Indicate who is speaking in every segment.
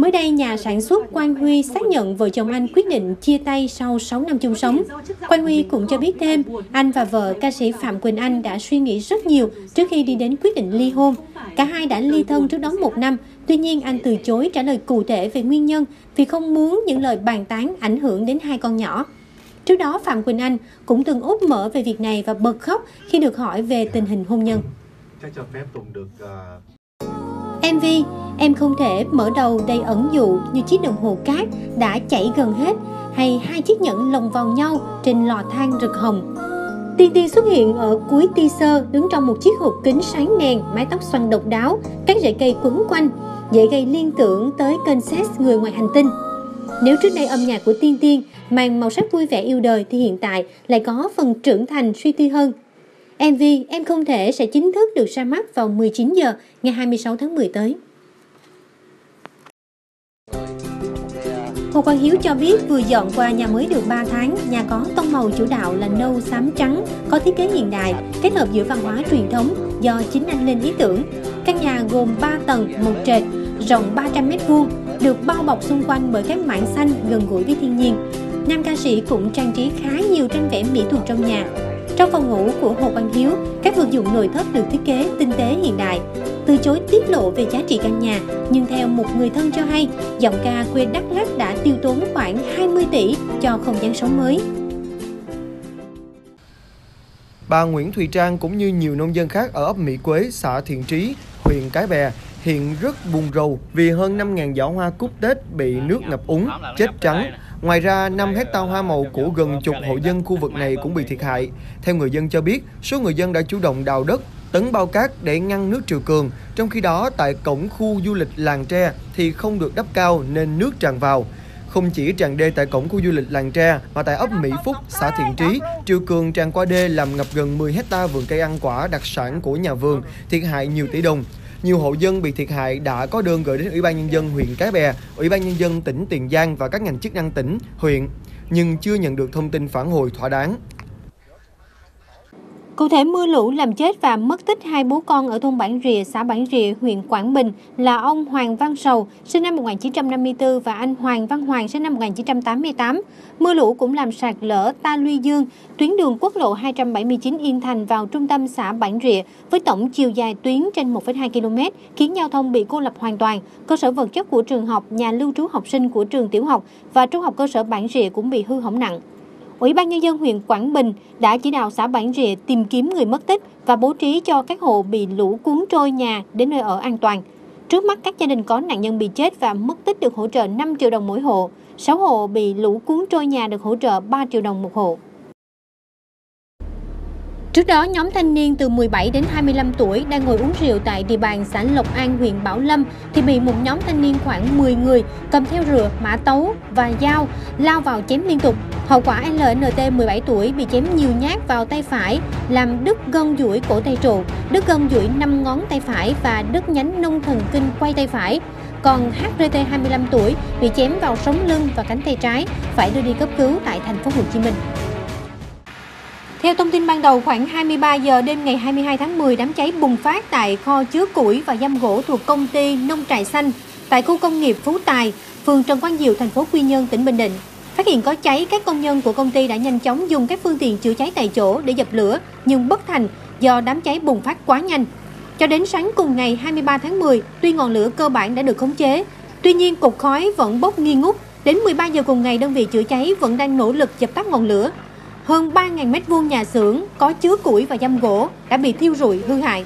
Speaker 1: Mới đây, nhà sản xuất Quang Huy xác nhận vợ chồng anh quyết định chia tay sau 6 năm chung sống. Quang Huy cũng cho biết thêm, anh và vợ ca sĩ Phạm Quỳnh Anh đã suy nghĩ rất nhiều trước khi đi đến quyết định ly hôn. Cả hai đã ly thân trước đó 1 năm, tuy nhiên anh từ chối trả lời cụ thể về nguyên nhân vì không muốn những lời bàn tán ảnh hưởng đến 2 con nhỏ. Trước đó, Phạm Quỳnh Anh cũng từng úp mở về việc này và bật khóc khi được hỏi về tình hình hôn nhân.
Speaker 2: Chắc cho phép Tùng được...
Speaker 1: MV Em Không Thể mở đầu đầy ẩn dụ như chiếc đồng hồ cát đã chảy gần hết hay 2 chiếc nhẫn lồng vào nhau trên lò than rực hồng. Tiên Tiên xuất hiện ở cuối teaser đứng trong một chiếc hộp kính sáng đèn, mái tóc xoăn độc đáo, các rễ cây quấn quanh, dễ gây liên tưởng tới kênh Sex Người Ngoài Hành Tinh. Nếu trước đây âm nhạc của Tiên Tiên mang màu sắc vui vẻ yêu đời thì hiện tại lại có phần trưởng thành suy tư hơn. MV Em Không Thể sẽ chính thức được ra mắt vào 19 giờ ngày 26 tháng 10 tới. Hồ Quang Hiếu cho biết vừa dọn qua nhà mới được 3 tháng, nhà có tông màu chủ đạo là nâu xám trắng, có thiết kế hiện đại, kết hợp giữa văn hóa truyền thống do chính anh lên ý tưởng. Căn nhà gồm 3 tầng, một trệt, rộng 300 m², được bao bọc xung quanh bởi các mảng xanh gần gũi với thiên nhiên. Nam ca sĩ cũng trang trí khá nhiều tranh vẽ mỹ thuật trong nhà. Trong phòng ngủ của Hồ Quang Hiếu, các vật dụng nội thất được thiết kế tinh tế hiện đại. Từ chối tiết lộ về giá trị căn nhà, nhưng theo một người thân cho hay, giọng ca quê Đắk Lắk đã tiêu tốn khoảng 20 tỷ cho không gian sống mới.
Speaker 3: Bà Nguyễn Thùy Trang cũng như nhiều nông dân khác ở ấp Mỹ Quế, xã Thiện Trí, huyện Cái Bè hiện rất buồn rầu vì hơn 5.000 giỏ hoa cúc Tết bị nước ngập úng, chết trắng. Ngoài ra, 5 hectare hoa màu của gần chục hộ dân khu vực này cũng bị thiệt hại. Theo người dân cho biết, số người dân đã chủ động đào đất, tấn bao cát để ngăn nước triều cường. Trong khi đó, tại cổng khu du lịch Làng Tre thì không được đắp cao nên nước tràn vào. Không chỉ tràn đê tại cổng khu du lịch Làng Tre mà tại ấp Mỹ Phúc, xã Thiện Trí, triều cường tràn qua đê làm ngập gần 10 hectare vườn cây ăn quả đặc sản của nhà vườn, thiệt hại nhiều tỷ đồng. Nhiều hộ dân bị thiệt hại đã có đơn gửi đến Ủy ban Nhân dân huyện Cái Bè, Ủy ban Nhân dân tỉnh Tiền Giang và các ngành chức năng tỉnh, huyện, nhưng chưa nhận được thông tin phản hồi thỏa đáng.
Speaker 1: Cụ thể, mưa lũ làm chết và mất tích 2 bố con ở thôn Bản Rịa, xã Bản Rịa, huyện Quảng Bình là ông Hoàng Văn Sầu, sinh năm 1954 và anh Hoàng Văn Hoàng, sinh năm 1988. Mưa lũ cũng làm sạt lở Ta Luy Dương, tuyến đường quốc lộ 279 Yên Thành vào trung tâm xã Bản Rịa với tổng chiều dài tuyến trên 1,2 km, khiến giao thông bị cô lập hoàn toàn. Cơ sở vật chất của trường học, nhà lưu trú học sinh của trường tiểu học và trung học cơ sở Bản Rịa cũng bị hư hỏng nặng. Ủy ban Nhân dân huyện Quảng Bình đã chỉ đạo xã Bản Rịa tìm kiếm người mất tích và bố trí cho các hộ bị lũ cuốn trôi nhà đến nơi ở an toàn. Trước mắt, các gia đình có nạn nhân bị chết và mất tích được hỗ trợ 5 triệu đồng mỗi hộ. 6 hộ bị lũ cuốn trôi nhà được hỗ trợ 3 triệu đồng một hộ. Trước đó, nhóm thanh niên từ 17 đến 25 tuổi đang ngồi uống rượu tại địa bàn xã Lộc An, huyện Bảo Lâm thì bị một nhóm thanh niên khoảng 10 người cầm theo rựa, mã tấu và dao lao vào chém liên tục. Hậu quả LNT 17 tuổi bị chém nhiều nhát vào tay phải, làm đứt gân duỗi cổ tay trụ, đứt gân duỗi 5 ngón tay phải và đứt nhánh nông thần kinh quay tay phải. Còn HRT 25 tuổi bị chém vào sống lưng và cánh tay trái, phải đưa đi cấp cứu tại thành phố Hồ Chí Minh. Theo thông tin ban đầu, khoảng 23 giờ đêm ngày 22 tháng 10, đám cháy bùng phát tại kho chứa củi và giam gỗ thuộc công ty Nông Trại Xanh tại khu công nghiệp Phú Tài, phường Trần Quang Diệu, thành phố Quy Nhơn, tỉnh Bình Định. Phát hiện có cháy, các công nhân của công ty đã nhanh chóng dùng các phương tiện chữa cháy tại chỗ để dập lửa, nhưng bất thành do đám cháy bùng phát quá nhanh. Cho đến sáng cùng ngày 23 tháng 10, tuy ngọn lửa cơ bản đã được khống chế, tuy nhiên cột khói vẫn bốc nghi ngút. Đến 13 giờ cùng ngày, đơn vị chữa cháy vẫn đang nỗ lực dập tắt ngọn lửa. Hơn 3.000 m² nhà xưởng có chứa củi và giam gỗ đã bị thiêu rụi hư hại.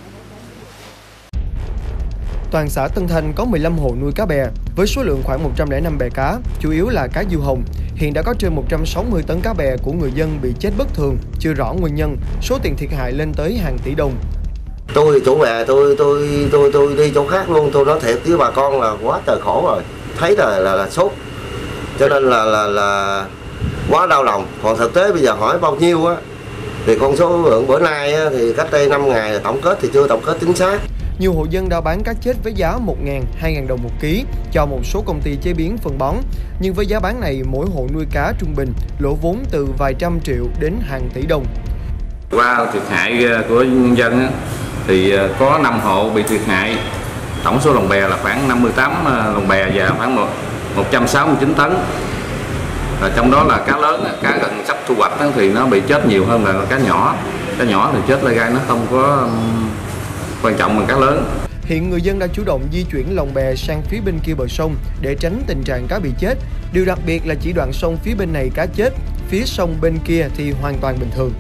Speaker 3: Toàn xã Tân Thanh có 15 hộ nuôi cá bè với số lượng khoảng 105 bè cá, chủ yếu là cá diêu hồng. Hiện đã có trên 160 tấn cá bè của người dân bị chết bất thường, chưa rõ nguyên nhân, số tiền thiệt hại lên tới hàng tỷ đồng.
Speaker 4: Tôi chủ bè tôi đi chỗ khác luôn, tôi nói thiệt với bà con là quá trời khổ rồi, thấy là sốt, cho nên là quá đau lòng. Còn thực tế bây giờ hỏi bao nhiêu á thì con số lượng bữa nay á, thì cách đây 5 ngày là tổng kết thì chưa tổng kết chính xác.
Speaker 3: Nhiều hộ dân đã bán cá chết với giá 1.000, 2.000 đồng một ký cho một số công ty chế biến phân bón. Nhưng với giá bán này, mỗi hộ nuôi cá trung bình lỗ vốn từ vài trăm triệu đến hàng tỷ đồng.
Speaker 5: Qua thiệt hại của nhân dân thì có 5 hộ bị thiệt hại, Tổng số lồng bè là khoảng 58 lồng bè và khoảng 169 tấn. Trong đó là cá lớn, cá gần sắp thu hoạch thì nó bị chết nhiều hơn là cá nhỏ. Cá nhỏ thì chết lai gai, nó không có quan trọng bằng cá lớn.
Speaker 3: Hiện người dân đã chủ động di chuyển lồng bè sang phía bên kia bờ sông để tránh tình trạng cá bị chết. Điều đặc biệt là chỉ đoạn sông phía bên này cá chết, phía sông bên kia thì hoàn toàn bình thường.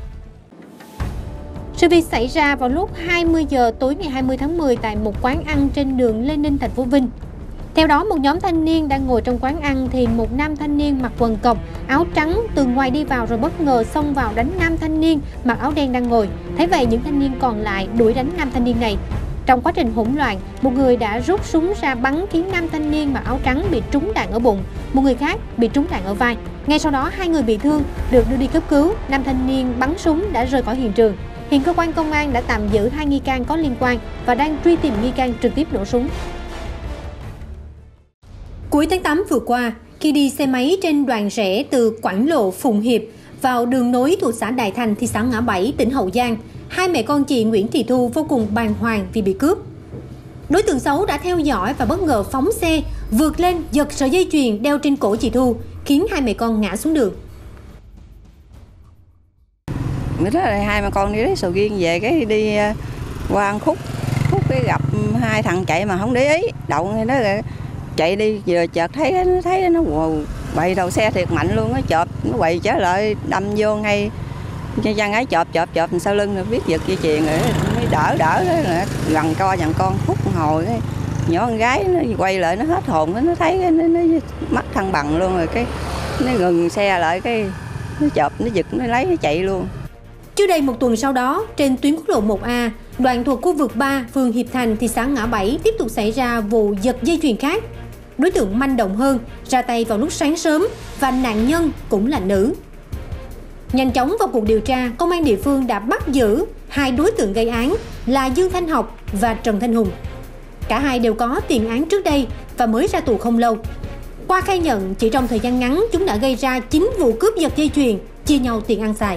Speaker 1: Sự việc xảy ra vào lúc 20 giờ tối ngày 20 tháng 10 tại một quán ăn trên đường Lê Ninh, thành phố Vinh. Theo đó, một nhóm thanh niên đang ngồi trong quán ăn thì một nam thanh niên mặc quần cộc, áo trắng từ ngoài đi vào rồi bất ngờ xông vào đánh nam thanh niên mặc áo đen đang ngồi. Thấy vậy, những thanh niên còn lại đuổi đánh nam thanh niên này. Trong quá trình hỗn loạn, một người đã rút súng ra bắn khiến nam thanh niên mặc áo trắng bị trúng đạn ở bụng, một người khác bị trúng đạn ở vai. Ngay sau đó, 2 người bị thương được đưa đi cấp cứu. Nam thanh niên bắn súng đã rời khỏi hiện trường. Hiện cơ quan công an đã tạm giữ 2 nghi can có liên quan và đang truy tìm nghi can trực tiếp nổ súng. Cuối tháng 8 vừa qua, khi đi xe máy trên đoạn rẽ từ Quảng Lộ Phụng Hiệp vào đường nối thuộc xã Đại Thành, thị xã Ngã Bảy, tỉnh Hậu Giang, hai mẹ con chị Nguyễn Thị Thu vô cùng bàng hoàng vì bị cướp. Đối tượng xấu đã theo dõi và bất ngờ phóng xe, vượt lên giật sợi dây chuyền đeo trên cổ chị Thu, khiến hai mẹ con ngã xuống đường.
Speaker 6: Bữa đó là hai mẹ con đi lấy sầu riêng về, cái đi qua ăn khúc cái gặp hai thằng chạy mà không để ý, đậu nó chạy đi, vừa chợt thấy nó quậy đầu xe thiệt mạnh luôn, nó chộp, nó quậy trở lại đâm vô ngay chân ấy, chộp sau lưng rồi biết giật dây chuyền rồi mới đỡ đó rồi gần con phút hồi cái nhỏ con gái nó quay lại, nó hết hồn, nó thấy nó mất thăng bằng luôn, rồi cái nó ngừng xe lại, cái nó chộp, nó giật, nó lấy, nó chạy luôn.
Speaker 1: Chưa đầy một tuần sau đó, trên tuyến quốc lộ 1A, đoạn thuộc khu vực 3, phường Hiệp Thành, thị xã Ngã Bảy tiếp tục xảy ra vụ giật dây chuyền khác. Đối tượng manh động hơn, ra tay vào lúc sáng sớm và nạn nhân cũng là nữ. Nhanh chóng vào cuộc điều tra, công an địa phương đã bắt giữ 2 đối tượng gây án là Dương Thanh Học và Trần Thanh Hùng. Cả hai đều có tiền án trước đây và mới ra tù không lâu. Qua khai nhận, chỉ trong thời gian ngắn, chúng đã gây ra 9 vụ cướp giật dây chuyền, chia nhau tiền ăn xài.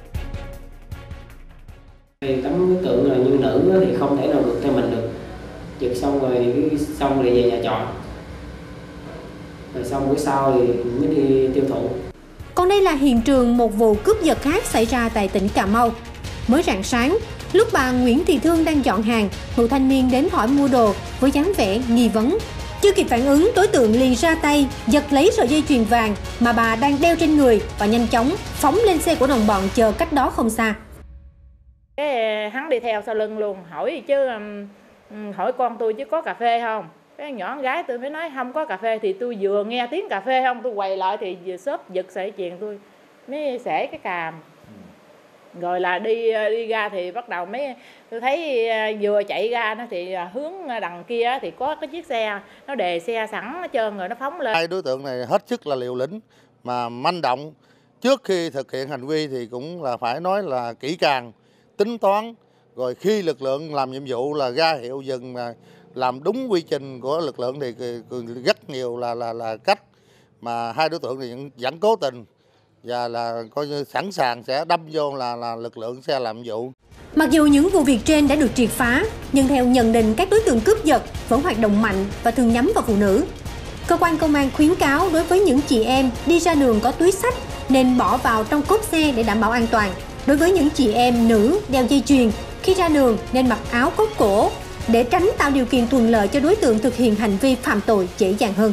Speaker 7: Tấm đối tượng là như nữ thì không thể nào được theo mình được. Giật xong rồi về nhà trọ. Rồi xong bữa sau thì mới đi tiêu thụ.
Speaker 1: Còn đây là hiện trường một vụ cướp giật khác xảy ra tại tỉnh Cà Mau. Mới rạng sáng, lúc bà Nguyễn Thị Thương đang dọn hàng, một thanh niên đến hỏi mua đồ với dáng vẻ nghi vấn. Chưa kịp phản ứng, đối tượng liền ra tay giật lấy sợi dây chuyền vàng mà bà đang đeo trên người và nhanh chóng phóng lên xe của đồng bọn chờ cách đó không xa.
Speaker 8: Cái hắn đi theo sau lưng luôn, hỏi hỏi con tôi chứ có cà phê không? Cái nhỏ con gái tôi mới nói không có cà phê, thì tôi vừa nghe tiếng cà phê không, tôi quay lại thì vừa xốp giật sợi chuyền tôi mới xể cái càm. Rồi là đi ra thì bắt đầu tôi thấy vừa chạy ra nó thì hướng đằng kia thì có cái chiếc xe nó đề xe sẵn hết trơn rồi, nó phóng lên.
Speaker 9: Hai đối tượng này hết sức là liều lĩnh mà manh động. Trước khi thực hiện hành vi thì cũng là phải nói là kỹ càng, tính toán, rồi khi lực lượng làm nhiệm vụ là ra hiệu dừng mà làm đúng quy trình của lực lượng thì rất nhiều là cách mà hai đối tượng thì vẫn cố tình và là coi như sẵn sàng sẽ đâm vô là lực lượng sẽ làm nhiệm vụ.
Speaker 1: Mặc dù những vụ việc trên đã được triệt phá, nhưng theo nhận định các đối tượng cướp giật vẫn hoạt động mạnh và thường nhắm vào phụ nữ. Cơ quan công an khuyến cáo đối với những chị em đi ra đường có túi xách nên bỏ vào trong cốp xe để đảm bảo an toàn. Đối với những chị em nữ đeo dây chuyền, khi ra đường nên mặc áo có cổ để tránh tạo điều kiện thuận lợi cho đối tượng thực hiện hành vi phạm tội dễ dàng hơn.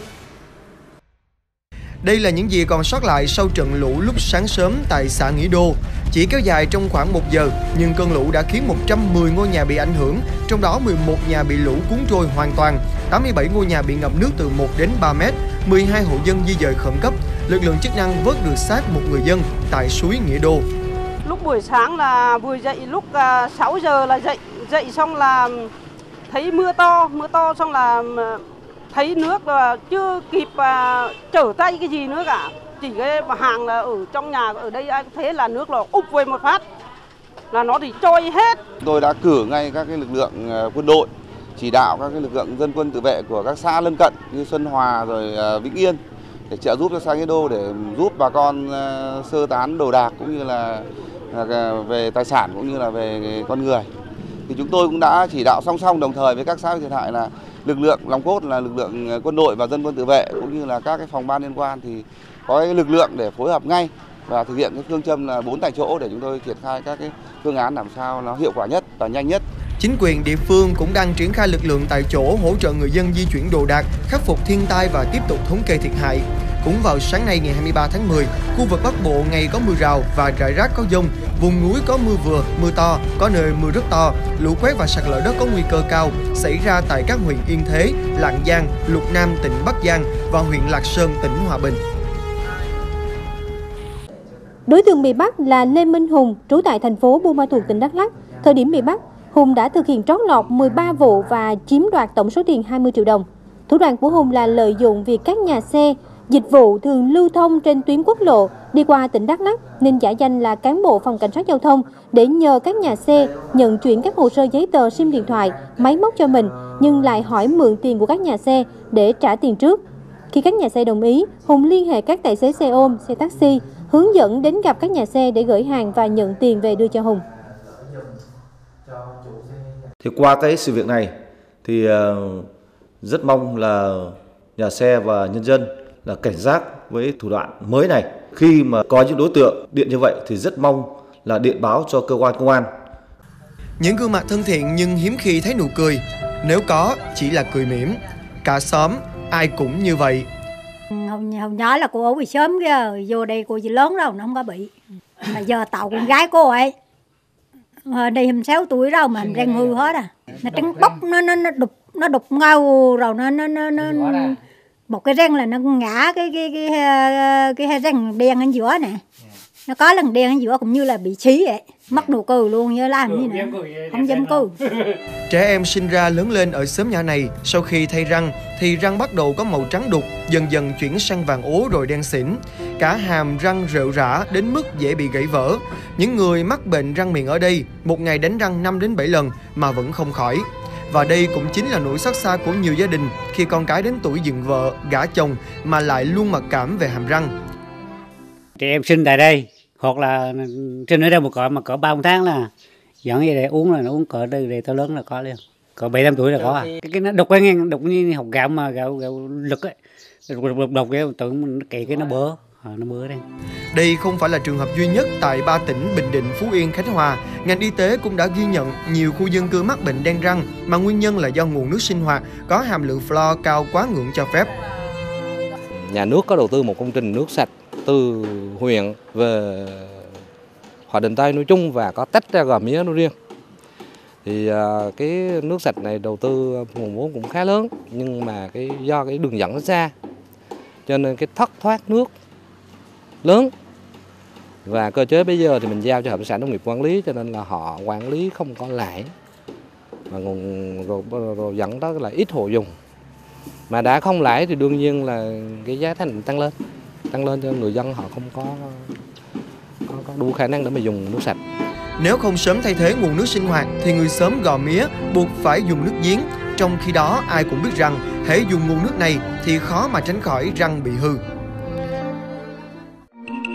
Speaker 3: Đây là những gì còn sót lại sau trận lũ lúc sáng sớm tại xã Nghĩa Đô. Chỉ kéo dài trong khoảng 1 giờ, nhưng cơn lũ đã khiến 110 ngôi nhà bị ảnh hưởng, trong đó 11 nhà bị lũ cuốn trôi hoàn toàn, 87 ngôi nhà bị ngập nước từ 1 đến 3 mét, 12 hộ dân di dời khẩn cấp. Lực lượng chức năng vớt được xác một người dân tại suối Nghĩa Đô.
Speaker 10: Lúc buổi sáng là vừa dậy, lúc 6 giờ là dậy xong là thấy mưa to xong là thấy nước là chưa kịp trở tay cái gì nữa cả. Chỉ cái hàng là ở trong nhà ở đây ai thấy là nước là úp về một phát là nó thì trôi hết.
Speaker 11: Tôi đã cử ngay các cái lực lượng quân đội, chỉ đạo các cái lực lượng dân quân tự vệ của các xã lân cận như Xuân Hòa rồi Vĩnh Yên để trợ giúp cho xã Nghĩa Đô để giúp bà con sơ tán đồ đạc cũng như là về tài sản cũng như là về con người. thì chúng tôi cũng đã chỉ đạo song song đồng thời với các xã thiệt hại là lực lượng nòng cốt là lực lượng quân đội và dân quân tự vệ cũng như là các cái phòng ban liên quan thì có cái lực lượng để phối hợp ngay và thực hiện cái phương châm là 4 tại chỗ để chúng tôi triển khai các cái phương án làm sao nó hiệu quả nhất và nhanh nhất.
Speaker 3: Chính quyền địa phương cũng đang triển khai lực lượng tại chỗ hỗ trợ người dân di chuyển đồ đạc, khắc phục thiên tai và tiếp tục thống kê thiệt hại. Cũng vào sáng nay ngày 23 tháng 10, khu vực Bắc Bộ ngày có mưa rào và rải rác có dông, vùng núi có mưa vừa, mưa to, có nơi mưa rất to, lũ quét và sạt lở đất có nguy cơ cao xảy ra tại các huyện Yên Thế, Lạng Giang, Lục Nam tỉnh Bắc Giang và huyện Lạc Sơn tỉnh Hòa Bình.
Speaker 1: Đối tượng bị bắt là Lê Minh Hùng, trú tại thành phố Buôn Ma Thuột, tỉnh Đắk Lắk. Thời điểm bị bắt, Hùng đã thực hiện trót lọt 13 vụ và chiếm đoạt tổng số tiền 20 triệu đồng. Thủ đoạn của Hùng là lợi dụng việc các nhà xe, dịch vụ thường lưu thông trên tuyến quốc lộ đi qua tỉnh Đắk Lắk nên giả danh là cán bộ phòng cảnh sát giao thông để nhờ các nhà xe nhận chuyển các hồ sơ giấy tờ, sim điện thoại, máy móc cho mình nhưng lại hỏi mượn tiền của các nhà xe để trả tiền trước. Khi các nhà xe đồng ý, Hùng liên hệ các tài xế xe ôm, xe taxi, hướng dẫn đến gặp các nhà xe để gửi hàng và nhận tiền về đưa cho Hùng.
Speaker 12: Thì qua cái sự việc này thì rất mong là nhà xe và nhân dân là cảnh giác với thủ đoạn mới này. Khi mà có những đối tượng điện như vậy thì rất mong là điện báo cho cơ quan công an.
Speaker 3: Những gương mặt thân thiện nhưng hiếm khi thấy nụ cười. Nếu có, chỉ là cười mỉm. Cả xóm, ai cũng như vậy.
Speaker 13: Hồi nhỏ là cô ở bị sớm kia, vô đây cô chỉ lớn đâu, nó không có bị. Mà giờ tạo con gái cô ấy. Đây 26 tuổi đâu mà răng hư hết à. Nó trắng bóc, nó đục ngâu rồi nó một cái răng là nó ngã cái răng đen ở giữa nè. Nó có lần đen ở giữa cũng như là bị xí vậy. Mất nụ cười luôn, như làm gì nữa. Không dám cười.
Speaker 3: Trẻ em sinh ra lớn lên ở xóm nhà này, sau khi thay răng thì răng bắt đầu có màu trắng đục, dần dần chuyển sang vàng ố rồi đen xỉn. Cả hàm răng rệu rã đến mức dễ bị gãy vỡ. Những người mắc bệnh răng miệng ở đây một ngày đánh răng 5 đến 7 lần mà vẫn không khỏi. Và đây cũng chính là nỗi xót xa của nhiều gia đình khi con cái đến tuổi dựng vợ, gả chồng mà lại luôn mặc cảm về hàm răng.
Speaker 14: Trẻ em sinh tại đây hoặc là sinh ở đây một cỡ mà cỡ 3 tháng là dẫn về để uống, là nó uống cỡ đây để tới lớn là có liền. Cỡ 7-8 tuổi là có à. Cái nó đục nghe, đục như học gạo mà gạo lực ấy. Đục cái tưởng nó kệ cái nó bớ. Nó bớ đây.
Speaker 3: Đây không phải là trường hợp duy nhất tại 3 tỉnh Bình Định, Phú Yên, Khánh Hòa. Ngành y tế cũng đã ghi nhận nhiều khu dân cư mắc bệnh đen răng mà nguyên nhân là do nguồn nước sinh hoạt có hàm lượng fluor cao quá ngưỡng cho phép.
Speaker 15: Nhà nước có đầu tư một công trình nước sạch từ huyện về Hòa Bình Tây nói chung và có tách ra Gò Mía nói riêng. Thì cái nước sạch này đầu tư nguồn vốn cũng khá lớn, nhưng mà do cái đường dẫn nó xa cho nên cái thất thoát nước lớn. Và cơ chế bây giờ thì mình giao cho hợp tác xã nông nghiệp quản lý, cho nên là họ quản lý không có lãi, và rồi dẫn tới là ít hộ dùng. Mà đã không lãi thì đương nhiên là cái giá thành tăng lên cho người dân, họ không có đủ khả năng để mà dùng nước sạch.
Speaker 3: Nếu không sớm thay thế nguồn nước sinh hoạt thì người xóm Gò Mía buộc phải dùng nước giếng. Trong khi đó ai cũng biết rằng hễ dùng nguồn nước này thì khó mà tránh khỏi răng bị hư.